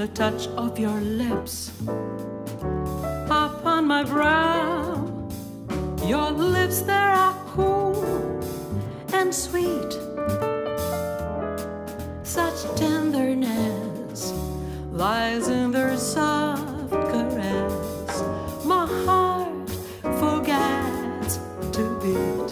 the touch of your lips upon my brow. Your lips, they are cool and sweet, such tenderness lies in their soft caress. My heart forgets to beat.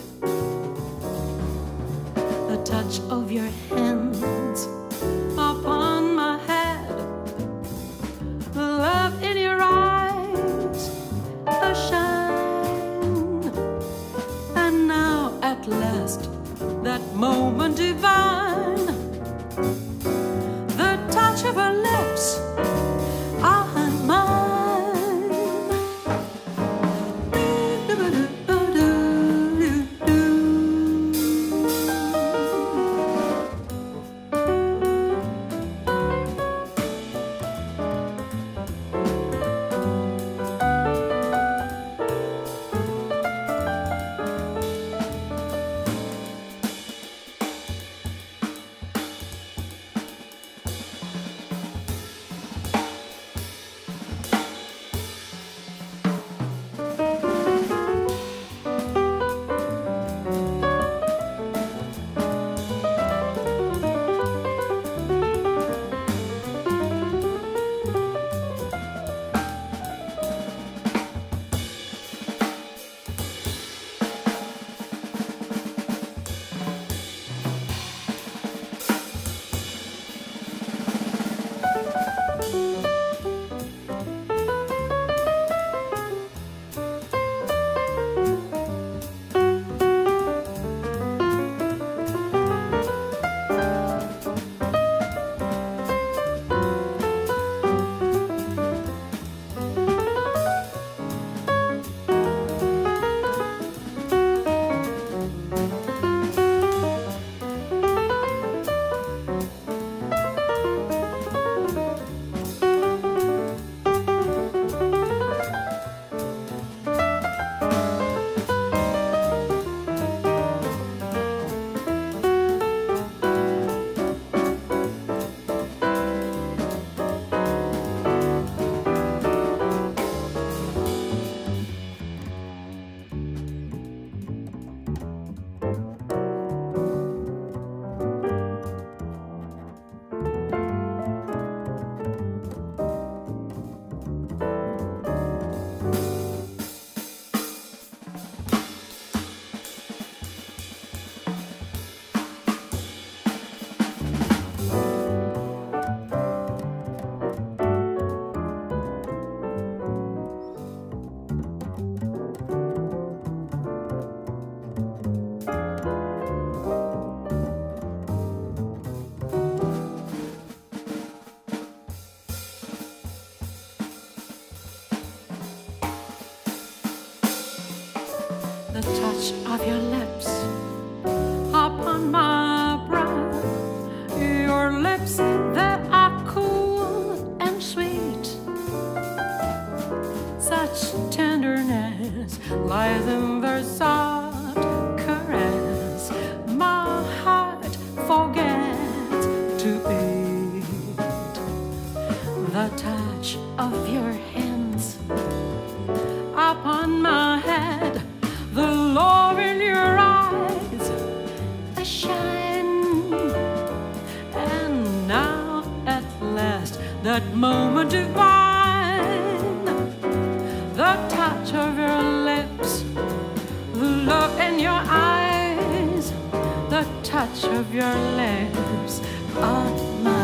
The touch of your hands upon my head, the love in your eyes, a shine. And now at last, that moment divine, the touch of her lips on mine. The touch of your lips upon my brow. Your lips, they are cool and sweet, such tenderness lies in their soft caress. My heart forgets to beat. The touch of your hands upon my head, the love in your eyes, a shine. And now at last, that moment divine, the touch of your lips, the love in your eyes, the touch of your lips on mine.